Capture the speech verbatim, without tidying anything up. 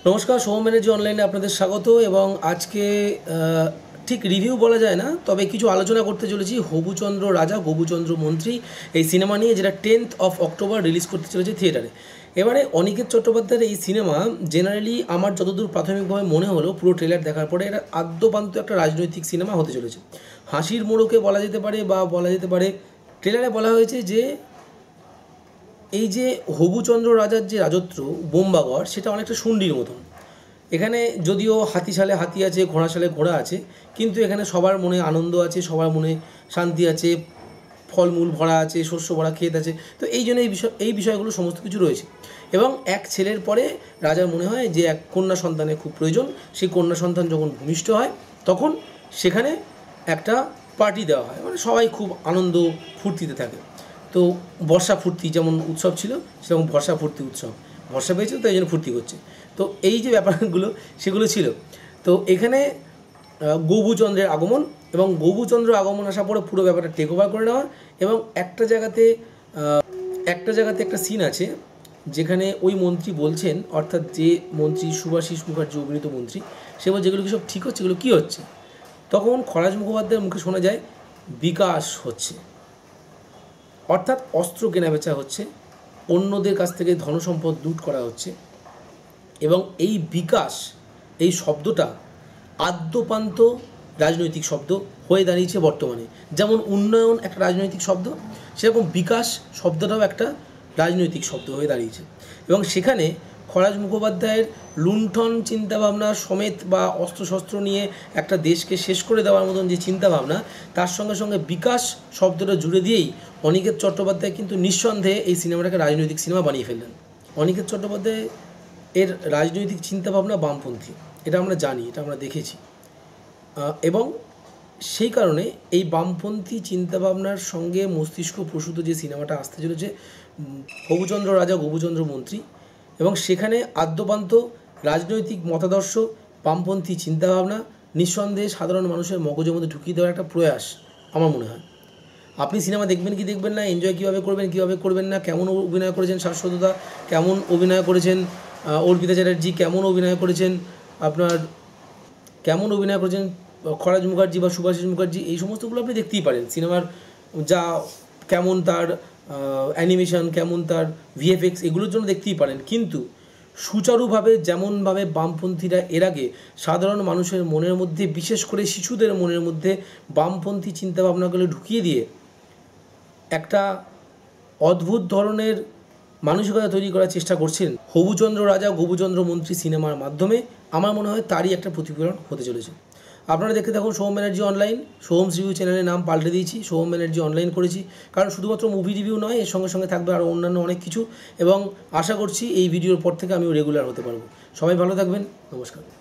নমস্কার, সোহম ব্যানার্জি অনলাইনে আপনাদের স্বাগত। এবং আজকে ঠিক রিভিউ বলা যায় না, তবে কিছু আলোচনা করতে চলেছি হবুচন্দ্র রাজা গবুচন্দ্র মন্ত্রী এই সিনেমা নিয়ে, যেটা টেন্থ অফ অক্টোবর রিলিজ করতে চলেছে থিয়েটারে। এবারে অনিকেত চট্টোপাধ্যায়ের এই সিনেমা জেনারেলি আমার যতদূর প্রাথমিকভাবে মনে হলো পুরো ট্রেলার দেখার পরে, এটা আদ্যপান্ত একটা রাজনৈতিক সিনেমা হতে চলেছে। হাসির মোড়কে বলা যেতে পারে, বা বলা যেতে পারে ট্রেলারে বলা হয়েছে যে এই যে হবুচন্দ্র রাজার যে রাজত্ব বোম্বাগড়, সেটা অনেকটা শুন্ডির মতন। এখানে যদিও হাতি সালে হাতি আছে, ঘোড়া সালে ঘোড়া আছে, কিন্তু এখানে সবার মনে আনন্দ আছে, সবার মনে শান্তি আছে, ফলমূল ভরা আছে, শস্য ভরা ক্ষেত আছে। তো এই জন্য এই বিষয় এই বিষয়গুলো সমস্ত কিছু রয়েছে। এবং এক ছেলের পরে রাজার মনে হয় যে এক কন্যা সন্তানের খুব প্রয়োজন। সেই কন্যা সন্তান যখন ভূমিষ্ঠ হয়, তখন সেখানে একটা পার্টি দেওয়া হয়, মানে সবাই খুব আনন্দ ফুর্তিতে থাকে। তো বর্ষা ফুর্তি যেমন উৎসব ছিল, সেরকম বর্ষা ফুর্তি উৎসব, বর্ষা পেয়েছিল তো এই জন্য ফুর্তি করছে। তো এই যে ব্যাপারগুলো সেগুলো ছিল। তো এখানে গবুচন্দ্রের আগমন, এবং গবুচন্দ্র আগমন আসার পরে পুরো ব্যাপারটা টেক ওভার করে নেওয়া। এবং একটা জায়গাতে একটা জায়গাতে একটা সিন আছে যেখানে ওই মন্ত্রী বলছেন, অর্থাৎ যে মন্ত্রী শুভাশিস মুখার্জি অভিনীত মন্ত্রী, সে বল যেগুলো কি সব ঠিক হচ্ছে, এগুলো কী হচ্ছে? তখন খরাজ মুখোপাধ্যায়ের মুখে শোনা যায় বিকাশ হচ্ছে, অর্থাৎ অস্ত্র কেনাবেচা হচ্ছে, অন্যদের কাছ থেকে ধনসম্পদ লুট করা হচ্ছে। এবং এই বিকাশ, এই শব্দটা আদ্যপান্ত রাজনৈতিক শব্দ হয়ে দাঁড়িয়েছে বর্তমানে। যেমন উন্নয়ন একটা রাজনৈতিক শব্দ, সেরকম বিকাশ শব্দটাও একটা রাজনৈতিক শব্দ হয়ে দাঁড়িয়েছে। এবং সেখানে খরাজ মুখোপাধ্যায়ের লুণ্ঠন চিন্তাভাবনা সমেত, বা অস্ত্রশস্ত্র নিয়ে একটা দেশকে শেষ করে দেওয়ার মতন যে চিন্তাভাবনা, তার সঙ্গে সঙ্গে বিকাশ শব্দটা জুড়ে দিয়েই অনিকেত চট্টোপাধ্যায় কিন্তু নিঃসন্দেহে এই সিনেমাটাকে রাজনৈতিক সিনেমা বানিয়ে ফেললেন। অনিকেত চট্টোপাধ্যায় এর রাজনৈতিক চিন্তাভাবনা বামপন্থী, এটা আমরা জানি, এটা আমরা দেখেছি। এবং সেই কারণে এই বামপন্থী চিন্তাভাবনার সঙ্গে মস্তিষ্ক প্রসূত যে সিনেমাটা আসতে চলেছে হবুচন্দ্র রাজা গবুচন্দ্র মন্ত্রী, এবং সেখানে আদ্যপান্ত রাজনৈতিক মতাদর্শ, বামপন্থী চিন্তাভাবনা নিঃসন্দেহে সাধারণ মানুষের মগজের মধ্যে ঢুকিয়ে দেওয়ার একটা প্রয়াস আমার মনে হয়। আপনি সিনেমা দেখবেন কি দেখবেন না, এনজয় কীভাবে করবেন কীভাবে করবেন না, কেমন অভিনয় করেছেন শাশ্বতদা, কেমন অভিনয় করেছেন অর্পিতা চ্যাটার্জি, কেমন অভিনয় করেছেন আপনার কেমন অভিনয় করেছেন খরাজ মুখার্জি বা শুভাশিস মুখার্জি, এই সমস্তগুলো আপনি দেখতেই পারেন। সিনেমার যা কেমন তার অ্যানিমেশন, কেমন তার ভিএফএক্স, এগুলোর জন্য দেখতেই পারেন। কিন্তু সুচারুভাবে যেমনভাবে বামপন্থীরা এর আগে সাধারণ মানুষের মনের মধ্যে, বিশেষ করে শিশুদের মনের মধ্যে বামপন্থী চিন্তাভাবনাগুলো ঢুকিয়ে দিয়ে একটা অদ্ভুত ধরনের মানসিকতা তৈরি করার চেষ্টা করছেন হবুচন্দ্র রাজা গবুচন্দ্র মন্ত্রী সিনেমার মাধ্যমে, আমার মনে হয় তারই একটা প্রতিফলন হতে চলেছে। আপনারা দেখতে থাকুন সোহম ব্যানার্জি অনলাইন। সোহমস রিভিউ চ্যানেলের নাম পাল্টে দিয়েছি, সোহম ব্যানার্জি অনলাইন করেছি, কারণ শুধুমাত্র মুভি রিভিউ নয়, এর সঙ্গে সঙ্গে থাকবে আরও অন্যান্য অনেক কিছু। এবং আশা করছি এই ভিডিওর পর থেকে আমিও রেগুলার হতে পারবো। সবাই ভালো থাকবেন, নমস্কার।